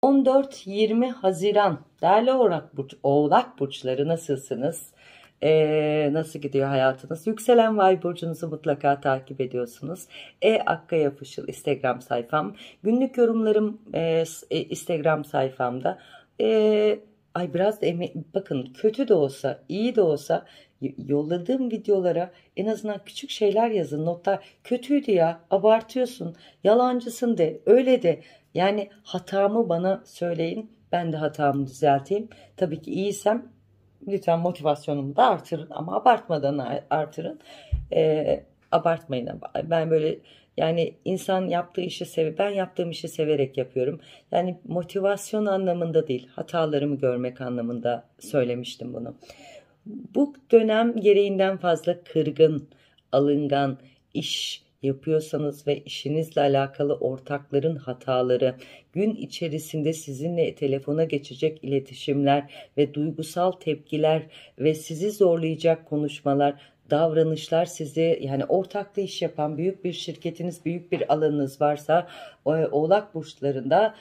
14-20 Haziran. Değerli Oğlak Burçları nasılsınız? Nasıl gidiyor hayatınız? Yükselen Vay burcunuzu mutlaka takip ediyorsunuz. Akkaya Official Instagram sayfam. Günlük yorumlarım Instagram sayfamda. Biraz da bakın, kötü de olsa, iyi de olsa yolladığım videolara en azından küçük şeyler yazın. Notlar, kötüydü ya, abartıyorsun, yalancısın de, öyle de. Yani hatamı bana söyleyin. Ben de hatamı düzelteyim. Tabii ki iyiysem lütfen motivasyonumu da artırın. Ama abartmadan artırın. Abartmayın. Ben böyle, yani insan yaptığı işi ben yaptığım işi severek yapıyorum. Yani motivasyon anlamında değil, hatalarımı görmek anlamında söylemiştim bunu. Bu dönem gereğinden fazla kırgın, alıngan, iş yapıyorsanız ve işinizle alakalı ortakların hataları, gün içerisinde sizinle telefona geçecek iletişimler ve duygusal tepkiler ve sizi zorlayacak konuşmalar, davranışlar sizi, yani ortaklı iş yapan büyük bir şirketiniz, büyük bir alanınız varsa Oğlak burçlarında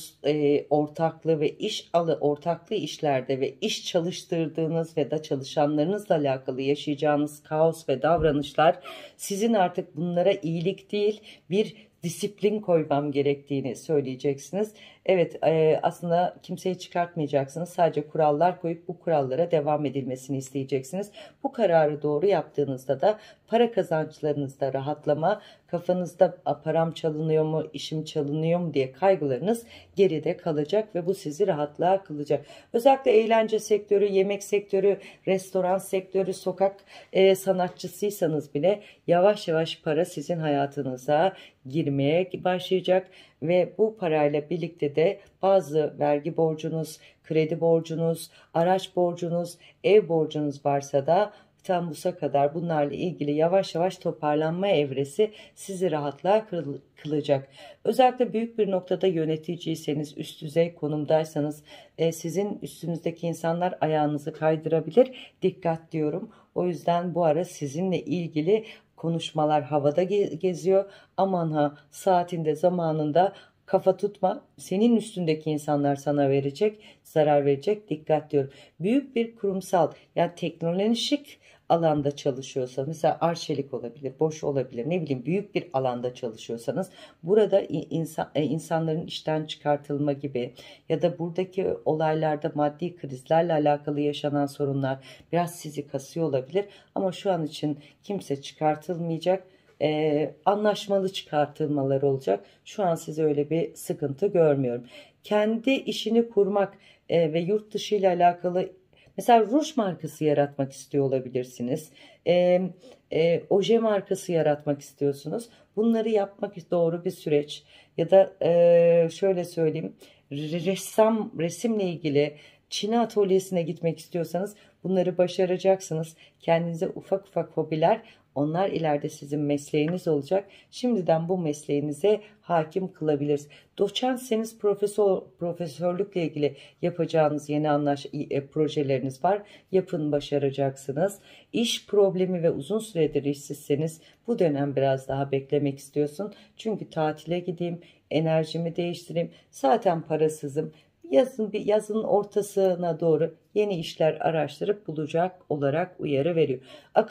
ortaklı ve ortaklı işlerde ve iş çalıştırdığınız ve da çalışanlarınızla alakalı yaşayacağınız kaos ve davranışlar sizin artık bunlara iyilik değil, bir disiplin koymam gerektiğini söyleyeceksiniz. Evet, aslında kimseyi çıkartmayacaksınız. Sadece kurallar koyup bu kurallara devam edilmesini isteyeceksiniz. Bu kararı doğru yaptığınızda da para kazançlarınızda rahatlama, kafanızda param çalınıyor mu, işim çalınıyor mu diye kaygılarınız geride kalacak ve bu sizi rahatlığa kılacak. Özellikle eğlence sektörü, yemek sektörü, restoran sektörü, sokak sanatçısıysanız bile yavaş yavaş para sizin hayatınıza girmeye başlayacak ve bu parayla birlikte de bazı vergi borcunuz, kredi borcunuz, araç borcunuz, ev borcunuz varsa da Temmuz'a kadar bunlarla ilgili yavaş yavaş toparlanma evresi sizi rahatlığa kılacak. Özellikle büyük bir noktada yöneticiyseniz, üst düzey konumdaysanız sizin üstünüzdeki insanlar ayağınızı kaydırabilir. Dikkat diyorum. O yüzden bu ara sizinle ilgili konuşmalar havada geziyor. Aman ha, saatinde zamanında kafa tutma. Senin üstündeki insanlar sana zarar verecek. Dikkat diyorum. Büyük bir kurumsal, yani teknolojik alanda çalışıyorsa, mesela Arçelik olabilir, Boş olabilir, ne bileyim, büyük bir alanda çalışıyorsanız burada insanların işten çıkartılma gibi ya da buradaki olaylarda maddi krizlerle alakalı yaşanan sorunlar biraz sizi kasıyor olabilir. Ama şu an için kimse çıkartılmayacak. Anlaşmalı çıkartılmalar olacak. Şu an size öyle bir sıkıntı görmüyorum. Kendi işini kurmak ve yurt dışı ile alakalı, mesela ruj markası yaratmak istiyor olabilirsiniz. Oje markası yaratmak istiyorsunuz. Bunları yapmak doğru bir süreç. Ya da şöyle söyleyeyim, resimle ilgili Çin atölyesine gitmek istiyorsanız bunları başaracaksınız. Kendinize ufak ufak hobiler, onlar ileride sizin mesleğiniz olacak. Şimdiden bu mesleğinize hakim kılabiliriz. Doçentseniz profesörlükle ilgili yapacağınız yeni projeleriniz var. Yapın, başaracaksınız. İş problemi ve uzun süredir işsizseniz bu dönem biraz daha beklemek istiyorsun. Çünkü tatile gideyim, enerjimi değiştireyim. Zaten parasızım. Yazın ortasına doğru yeni işler araştırıp bulacak olarak uyarı veriyor.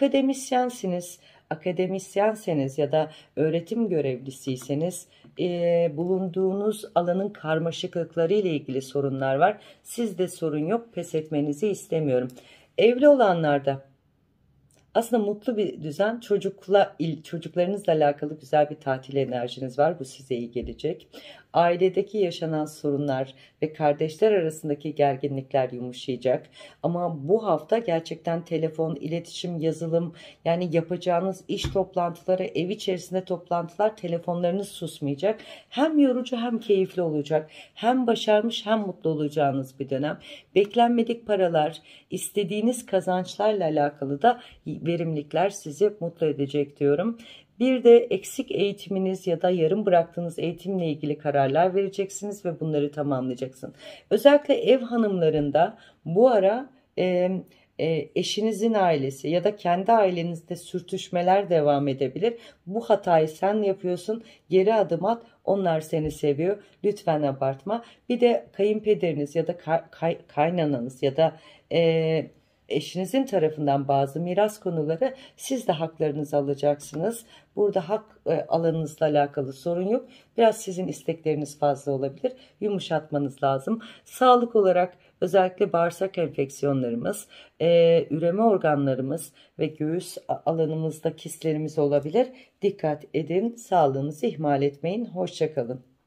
Akademisyenseniz ya da öğretim görevlisiyseniz bulunduğunuz alanın karmaşıklıkları ile ilgili sorunlar var. Sizde sorun yok, pes etmenizi istemiyorum. Evli olanlarda aslında mutlu bir düzen, çocuklarınızla alakalı güzel bir tatil enerjiniz var. Bu size iyi gelecek. Ailedeki yaşanan sorunlar ve kardeşler arasındaki gerginlikler yumuşayacak. Ama bu hafta gerçekten telefon, iletişim, yazılım, yani yapacağınız iş toplantıları, ev içerisinde toplantılar, telefonlarınız susmayacak. Hem yorucu hem keyifli olacak. Hem başarmış hem mutlu olacağınız bir dönem. Beklenmedik paralar, istediğiniz kazançlarla alakalı da verimlilikler sizi mutlu edecek diyorum. Bir de eksik eğitiminiz ya da yarım bıraktığınız eğitimle ilgili kararlar vereceksiniz ve bunları tamamlayacaksınız. Özellikle ev hanımlarında bu ara eşinizin ailesi ya da kendi ailenizde sürtüşmeler devam edebilir. Bu hatayı sen yapıyorsun, geri adım at, onlar seni seviyor, lütfen abartma. Bir de kayınpederiniz ya da kaynananız ya da eşinizin tarafından bazı miras konuları, siz de haklarınızı alacaksınız. Burada hak alanınızla alakalı sorun yok. Biraz sizin istekleriniz fazla olabilir. Yumuşatmanız lazım. Sağlık olarak özellikle bağırsak enfeksiyonlarımız, üreme organlarımız ve göğüs alanımızda kistlerimiz olabilir. Dikkat edin, sağlığınızı ihmal etmeyin. Hoşça kalın.